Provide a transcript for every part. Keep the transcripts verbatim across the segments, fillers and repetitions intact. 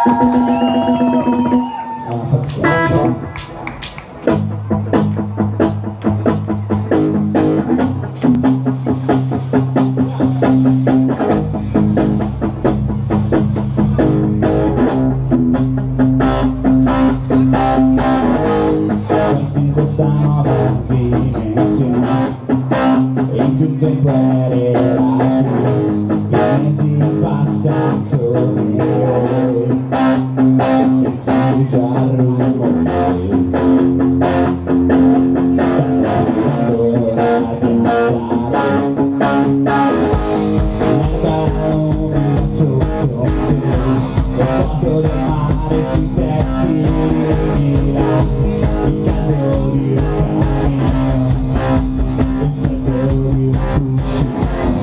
Ah, fatti piacere. In questa nuova dimensione in cui il tempo è relativo, i mesi passano come ore, senti già il rumore, sta arrivando l'ora di andare, l'erba umida sotto te, il fuoco del mare sui tetti di là. Il caldo di un camino, il freddo di un cuscino,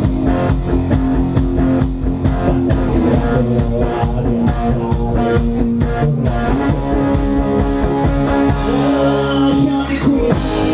sta arrivando l'ora di andare, vorrei lasciami qui.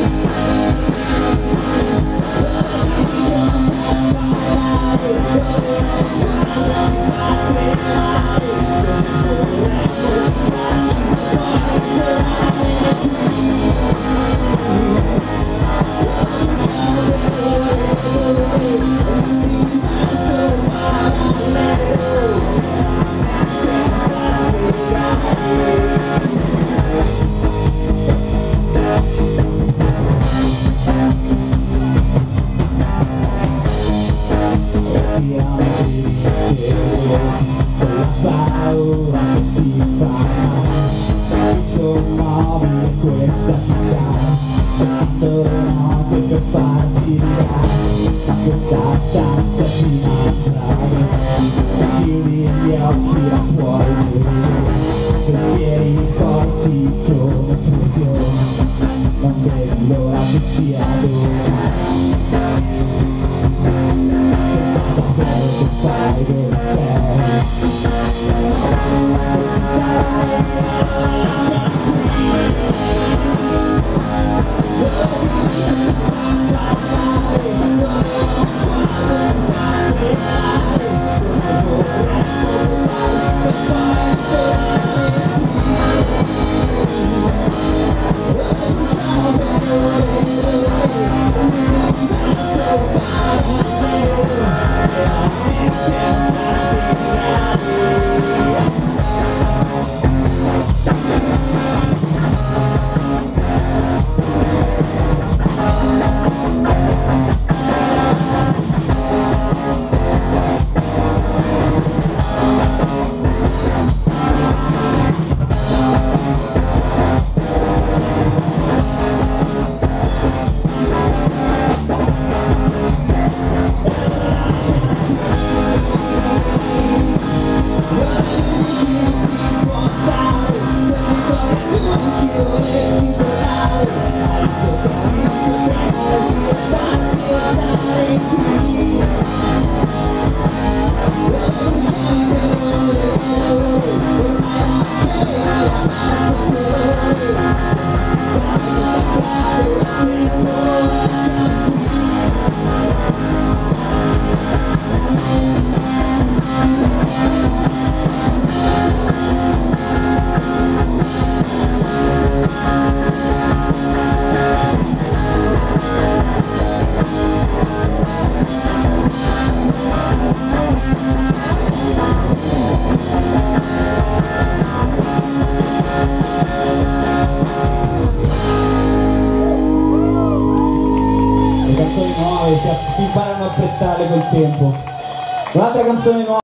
Con la paura che ti fa male, mi sommuovi questa città, cercando le note per farti ridare, questa stanza ti mangiare, se chiudi gli occhi la puoi vedere, pensieri forti come esplosioni, non vedi l'ora che sia domani. Fai dove sei, si imparano a apprezzare col tempo. Un'altra canzone nuova.